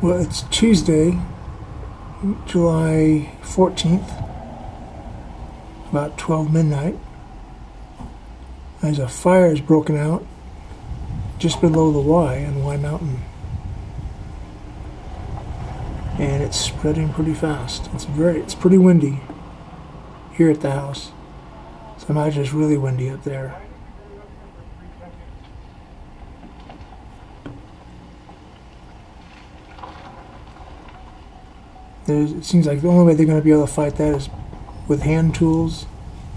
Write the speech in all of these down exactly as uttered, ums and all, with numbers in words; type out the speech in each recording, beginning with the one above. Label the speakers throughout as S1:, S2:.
S1: Well, it's Tuesday, July fourteenth, about twelve midnight. There's a fire has broken out just below the Y on Y Mountain. And it's spreading pretty fast. It's very, it's pretty windy here at the house. So I imagine it's really windy up there. There's, it seems like the only way they're going to be able to fight that is with hand tools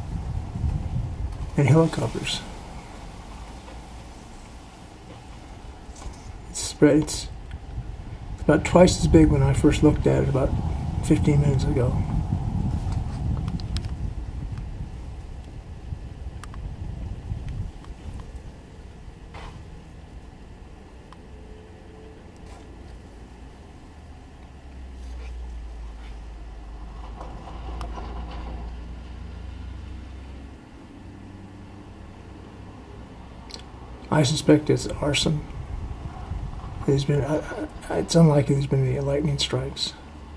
S1: and helicopters. It's spread. It's about twice as big when I first looked at it about fifteen minutes ago. I suspect it's arson. There's been, uh, it's unlikely there's been any lightning strikes.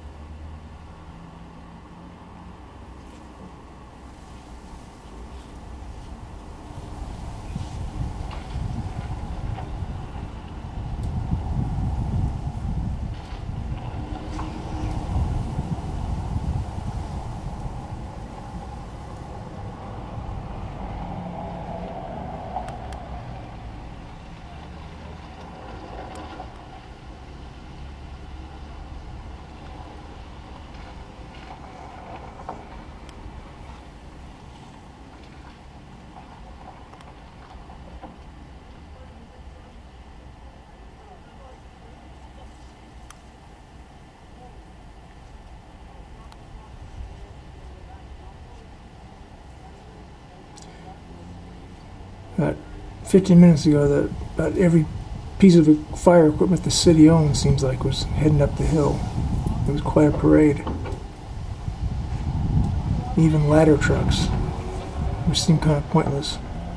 S1: About fifteen minutes ago, that about every piece of fire equipment the city owns seems like was heading up the hill. It was quite a parade. Even ladder trucks, which seemed kind of pointless.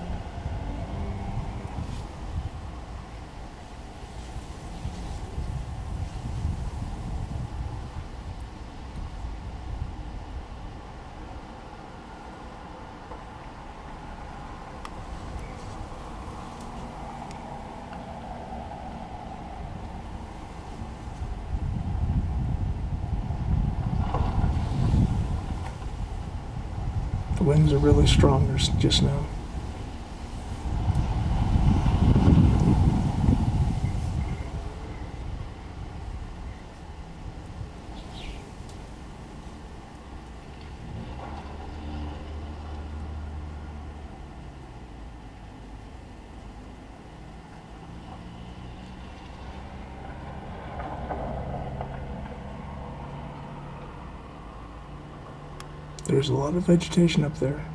S1: The winds are really strong just now. There's a lot of vegetation up there.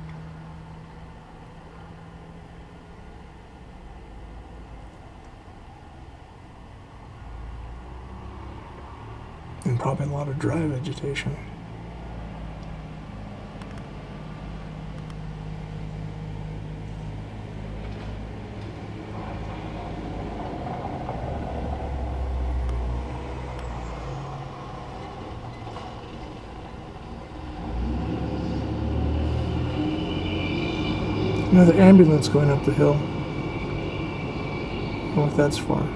S1: And probably a lot of dry vegetation. Another ambulance going up the hill. I don't know what that's for.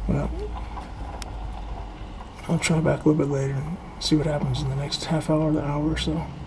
S1: Well, I'll try back a little bit later and see what happens in the next half hour, the hour or so.